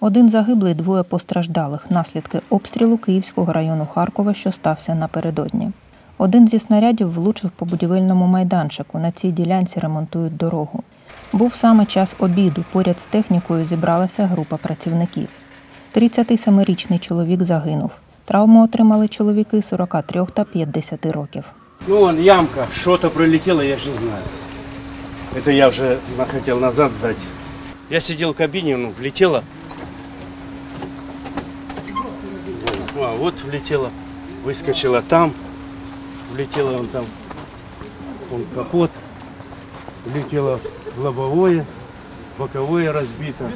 Один загиблий, двоє постраждалих – наслідки обстрілу Київського району Харкова, що стався напередодні. Один зі снарядів влучив по будівельному майданчику. На цій ділянці ремонтують дорогу. Був саме час обіду. Поряд з технікою зібралася група працівників. 37-річний чоловік загинув. Травму отримали чоловіки 43 та 50 років. Ну, вон ямка, что-то пролетело, я же не знаю. Это я уже хотел назад дать. Я сидел в кабине, влетело. Вот влетело, выскочила там, влетело вон там, вон капот, влетело лобовое, боковое разбито,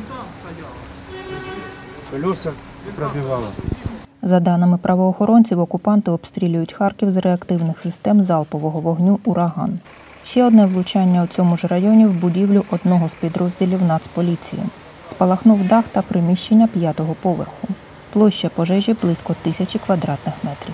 колеса пробивало. За даними правоохоронців, окупанти обстрілюють Харків з реактивних систем залпового вогню «Ураган». Ще одне влучання у цьому ж районі в будівлю одного з підрозділів Нацполіції. Спалахнув дах та приміщення 5-го поверху. Площа пожежі – близько 1000 квадратних метрів.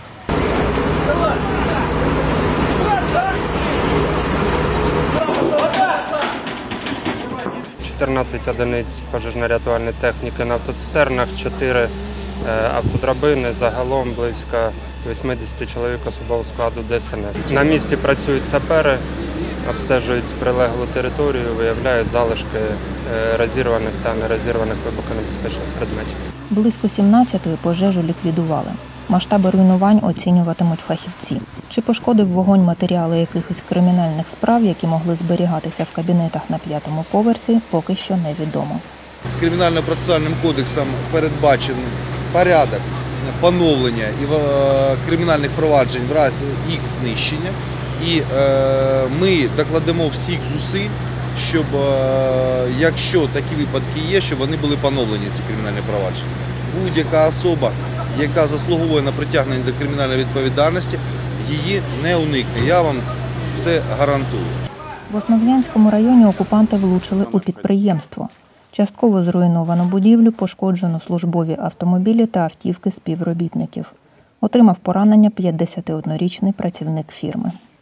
14 одиниць пожежно-рятувальної техніки на автоцистернах, 4 автодрабини, загалом близько 80 чоловік особового складу ДСНС. На місці працюють сапери, обстежують прилеглу територію, виявляють залишки розірваних та нерозірваних вибухонебезпечних предметів. Близько 17-ї пожежу ліквідували. Масштаби руйнувань оцінюватимуть фахівці. Чи пошкодив вогонь матеріали якихось кримінальних справ, які могли зберігатися в кабінетах на 5-му поверсі, поки що невідомо. Кримінально-процесуальним кодексом передбачений порядок поновлення кримінальних проваджень в разі їх знищення. І ми докладемо всіх зусиль, щоб, якщо такі випадки є, щоб вони були поновлені, ці кримінальні провадження. Будь-яка особа, яка заслуговує на притягнення до кримінальної відповідальності, її не уникне. Я вам це гарантую. В Основ'янському районі окупанти влучили у підприємство. Частково зруйновано будівлю, пошкоджено службові автомобілі та автівки співробітників. Отримав поранення 51-річний працівник фірми.